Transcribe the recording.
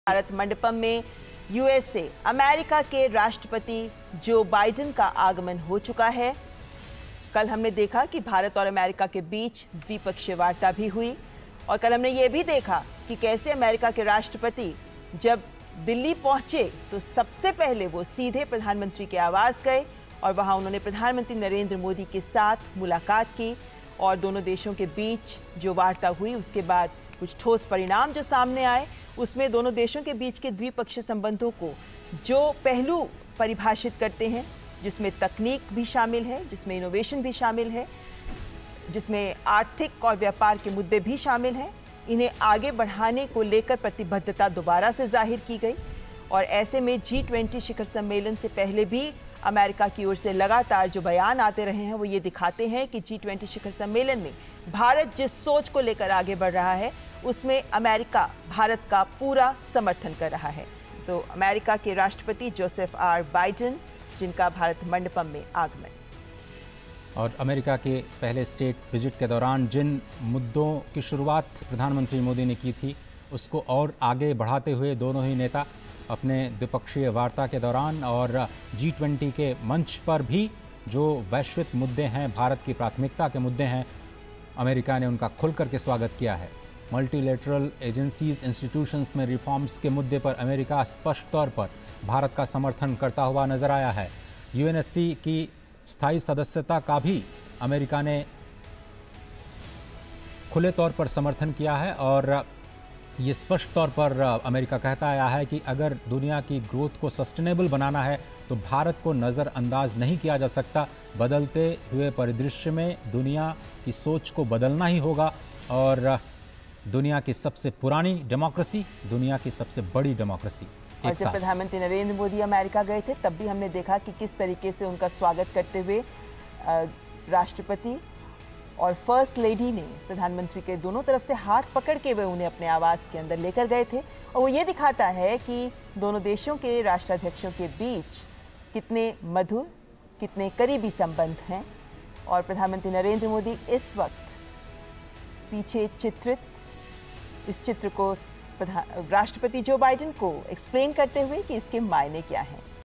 भारत मंडपम में USA America के राष्ट्रपति जो बाइडेन का आगमन हो चुका है। कल हमने देखा कि भारत और अमेरिका के बीच द्विपक्षीय वार्ता भी हुई और कल हमने ये भी देखा कि कैसे अमेरिका के राष्ट्रपति जब दिल्ली पहुंचे तो सबसे पहले वो सीधे प्रधानमंत्री के आवास गए और वहां उन्होंने प्रधानमंत्री नरेंद्र मोदी के साथ मुलाकात की और दोनों देशों के बीच जो वार्ता हुई उसके बाद कुछ ठोस परिणाम जो सामने आए, उसमें दोनों देशों के बीच के द्विपक्षीय संबंधों को जो पहलू परिभाषित करते हैं, जिसमें तकनीक भी शामिल है, जिसमें इनोवेशन भी शामिल है, जिसमें आर्थिक और व्यापार के मुद्दे भी शामिल हैं, इन्हें आगे बढ़ाने को लेकर प्रतिबद्धता दोबारा से जाहिर की गई। और ऐसे में G20 शिखर सम्मेलन से पहले भी अमेरिका की ओर से लगातार जो बयान आते रहे हैं वो ये दिखाते हैं कि G20 शिखर सम्मेलन में भारत जिस सोच को लेकर आगे बढ़ रहा है उसमें अमेरिका भारत का पूरा समर्थन कर रहा है। तो अमेरिका के राष्ट्रपति जोसेफ आर बाइडेन, जिनका भारत मंडपम में आगमन। और अमेरिका के पहले स्टेट विजिट के दौरान जिन मुद्दों की शुरुआत प्रधानमंत्री मोदी ने की थी उसको और आगे बढ़ाते हुए दोनों ही नेता अपने द्विपक्षीय वार्ता के दौरान और G20 के मंच पर भी जो वैश्विक मुद्दे हैं, भारत की प्राथमिकता के मुद्दे हैं, अमेरिका ने उनका खुल करके स्वागत किया है। मल्टीलेटरल एजेंसीज इंस्टीट्यूशंस में रिफॉर्म्स के मुद्दे पर अमेरिका स्पष्ट तौर पर भारत का समर्थन करता हुआ नजर आया है। UNSC की स्थायी सदस्यता का भी अमेरिका ने खुले तौर पर समर्थन किया है और ये स्पष्ट तौर पर अमेरिका कहता आया है कि अगर दुनिया की ग्रोथ को सस्टेनेबल बनाना है तो भारत को नज़रअंदाज नहीं किया जा सकता। बदलते हुए परिदृश्य में दुनिया की सोच को बदलना ही होगा और दुनिया की सबसे पुरानी डेमोक्रेसी, दुनिया की सबसे बड़ी डेमोक्रेसी। और जब प्रधानमंत्री नरेंद्र मोदी अमेरिका गए थे तब भी हमने देखा कि किस तरीके से उनका स्वागत करते हुए राष्ट्रपति और फर्स्ट लेडी ने प्रधानमंत्री के दोनों तरफ से हाथ पकड़ के वे उन्हें अपने आवास के अंदर लेकर गए थे। और वो ये दिखाता है कि दोनों देशों के राष्ट्राध्यक्षों के बीच कितने मधुर, कितने करीबी संबंध हैं। और प्रधानमंत्री नरेंद्र मोदी इस वक्त पीछे चित्रित इस चित्र को राष्ट्रपति जो बाइडेन को एक्सप्लेन करते हुए कि इसके मायने क्या हैं।